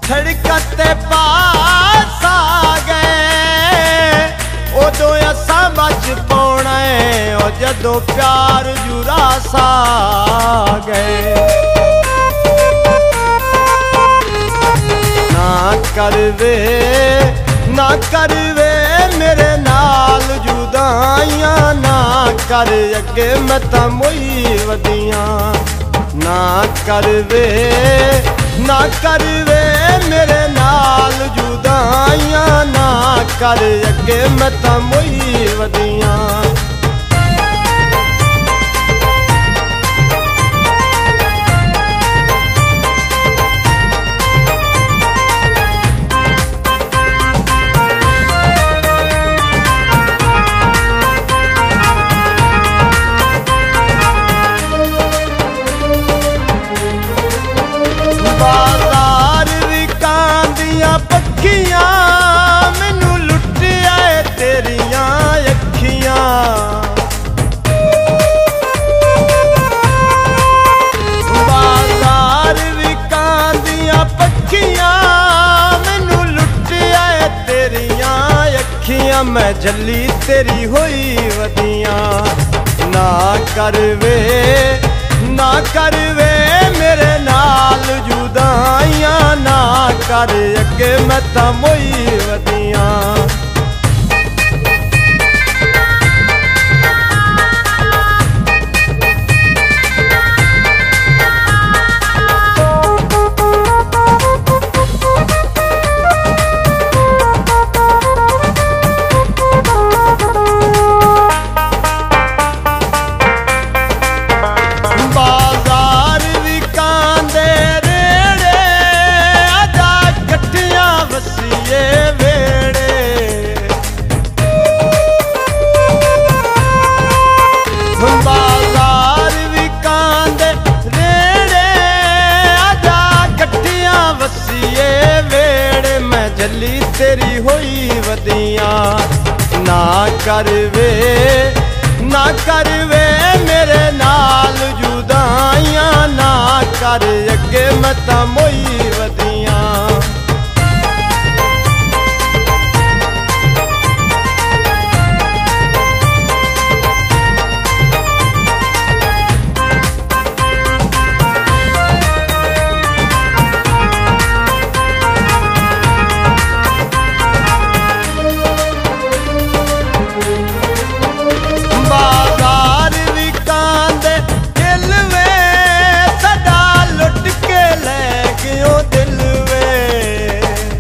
सड़क ते पास आ गए उदों असां बच पौना है और जदों प्यार जुरा सा गए। ना करवे मेरे नाल जुदाइयां ना कर अगे मैं तां मोई वदियां। ना करवे मेरे नाल जुदाइयां ना कर अगे मैं तां मोई वदियां। बाजार विकां दियां पक्खियां मैनू लुटिया तेरियां अखियां। बाजार विकां दियां पक्खियां मैनू लुटिया तेरियां अखियां। मैं जली तेरी होई वदियां। ना करवे मेरे नाल जुदाइयां ना कर अगे मैं तां मोई वदियां। जली तेरी होई वदियां। ना करवे मेरे नाल जुदाइयां ना कर अगे मैं तां मोई वदियां। बाजार विकां दे दिल वे सदा लुट के ले गयो दिल वे।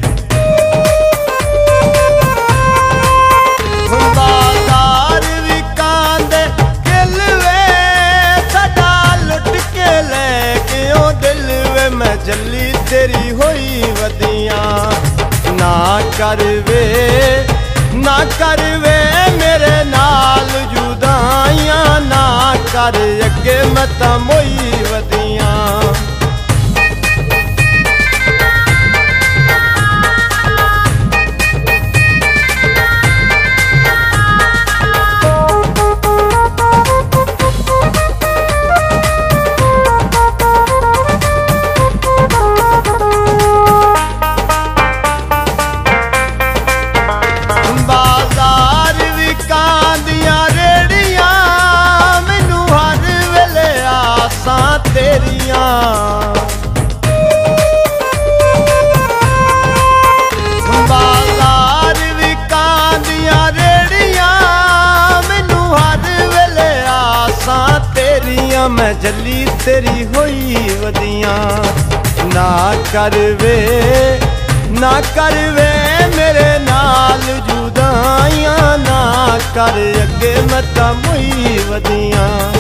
बाजार विकां दे दिल वे सदा लुट के ले गयो दिल वे। मैं जली तेरी होई वदियां। ना करवे मेरे नाल जुदाइयां ना कर अगे मैं तां मोई वदियां। बाजार विकां दियां रेड़ियां मैनू हर वेले आसां तेरियां। बाजार विकां दियां रेड़ियां मैनू हर वेले आसां तेरियां। मैं जली तेरी होई वदियां। ना करवे मेरे नाल जुदाइयां ना कर अगे मैं तां मोई वदियां।